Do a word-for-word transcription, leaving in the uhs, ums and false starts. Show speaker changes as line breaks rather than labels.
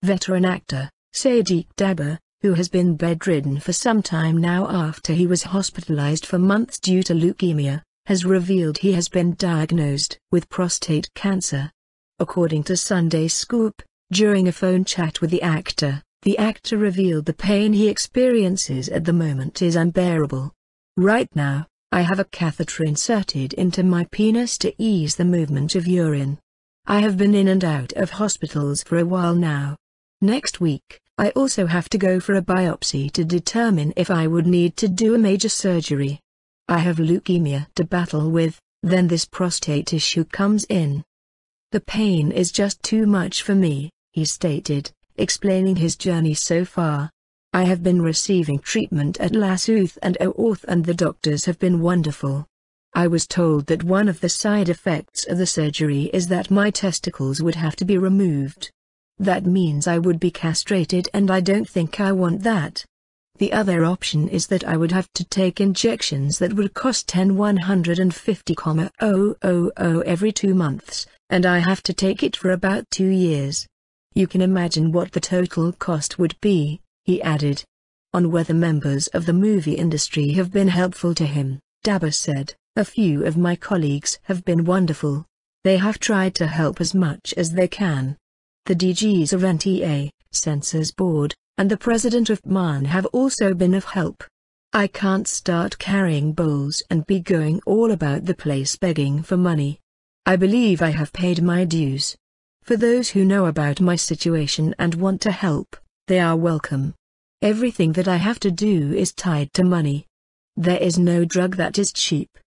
Veteran actor, Sadiq Dabba, who has been bedridden for some time now after he was hospitalized for months due to leukemia, has revealed he has been diagnosed with prostate cancer. According to Sunday Scoop, during a phone chat with the actor, the actor revealed the pain he experiences at the moment is unbearable. "Right now, I have a catheter inserted into my penis to ease the movement of urine. I have been in and out of hospitals for a while now. Next week, I also have to go for a biopsy to determine if I would need to do a major surgery. I have leukemia to battle with, then this prostate issue comes in. The pain is just too much for me," he stated, explaining his journey so far. "I have been receiving treatment at Lasouth and Oorth and the doctors have been wonderful. I was told that one of the side effects of the surgery is that my testicles would have to be removed. That means I would be castrated and I don't think I want that. The other option is that I would have to take injections that would cost ten thousand one hundred fifty thousand every two months, and I have to take it for about two years. You can imagine what the total cost would be," he added. On whether members of the movie industry have been helpful to him, Dabba said, "A few of my colleagues have been wonderful. They have tried to help as much as they can. The D Gs of N T A, Censors Board, and the president of M A N have also been of help. I can't start carrying bowls and be going all about the place begging for money. I believe I have paid my dues. For those who know about my situation and want to help, they are welcome. Everything that I have to do is tied to money. There is no drug that is cheap.